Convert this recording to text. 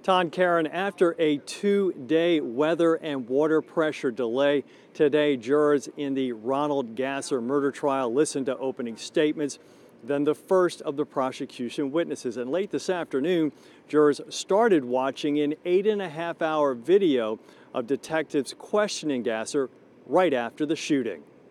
Todd Karen, after a 2-day weather and water pressure delay, today jurors in the Ronald Gasser murder trial listened to opening statements, then the first of the prosecution witnesses. And late this afternoon, jurors started watching an 8.5-hour video of detectives questioning Gasser right after the shooting.